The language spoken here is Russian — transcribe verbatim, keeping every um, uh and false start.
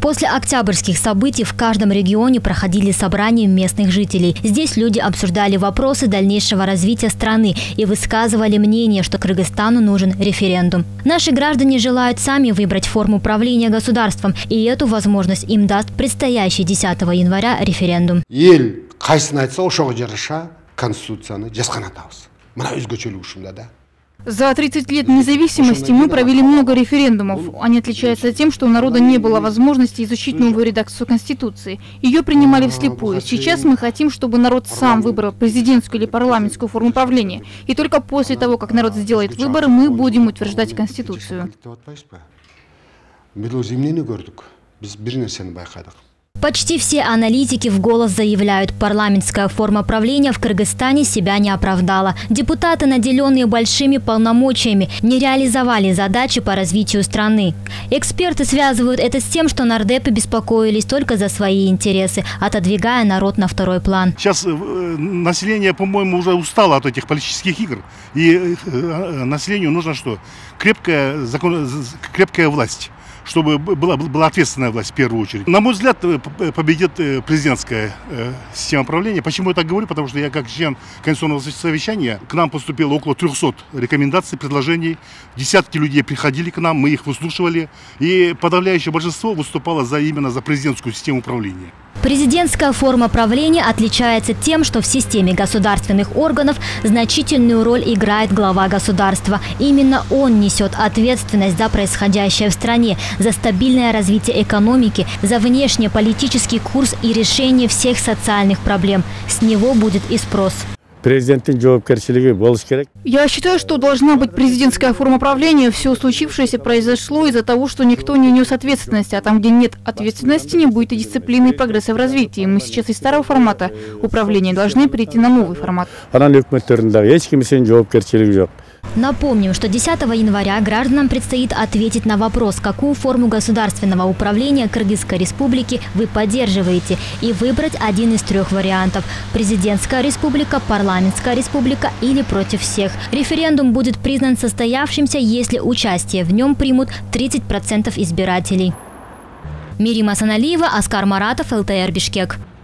После октябрьских событий в каждом регионе проходили собрания местных жителей. Здесь люди обсуждали вопросы дальнейшего развития страны и высказывали мнение, что Кыргызстану нужен референдум. Наши граждане желают сами выбрать форму правления государством, и эту возможность им даст предстоящий десятого января референдум. За тридцать лет независимости мы провели много референдумов. Они отличаются тем, что у народа не было возможности изучить новую редакцию Конституции. Ее принимали вслепую. Сейчас мы хотим, чтобы народ сам выбрал президентскую или парламентскую форму правления. И только после того, как народ сделает выбор, мы будем утверждать Конституцию. Почти все аналитики в голос заявляют, парламентская форма правления в Кыргызстане себя не оправдала. Депутаты, наделенные большими полномочиями, не реализовали задачи по развитию страны. Эксперты связывают это с тем, что нардепы беспокоились только за свои интересы, отодвигая народ на второй план. Сейчас население, по-моему, уже устало от этих политических игр. И населению нужно что? Крепкая, закон, крепкая власть, чтобы была, была ответственная власть в первую очередь. На мой взгляд, победит президентская система правления. Почему я так говорю? Потому что я как член Конституционного совещания, к нам поступило около трёхсот рекомендаций, предложений. Десятки людей приходили к нам, мы их выслушивали. И подавляющее большинство выступало за, именно за президентскую систему правления. Президентская форма правления отличается тем, что в системе государственных органов значительную роль играет глава государства. Именно он несет ответственность за происходящее в стране, за стабильное развитие экономики, за внешнеполитический курс и решение всех социальных проблем. С него будет и спрос. Я считаю, что должна быть президентская форма правления. Все случившееся произошло из-за того, что никто не нес ответственности. А там, где нет ответственности, не будет и дисциплины, и прогресса в развитии. Мы сейчас из старого формата управления должны перейти на новый формат. Напомним, что десятого января гражданам предстоит ответить на вопрос, какую форму государственного управления Кыргызской республики вы поддерживаете, и выбрать один из трех вариантов – президентская республика, парламентская республика или против всех. Референдум будет признан состоявшимся, если участие в нем примут тридцать процентов избирателей. Мирима Саналиева, Оскар Маратов, эл тэ эр Бишкек.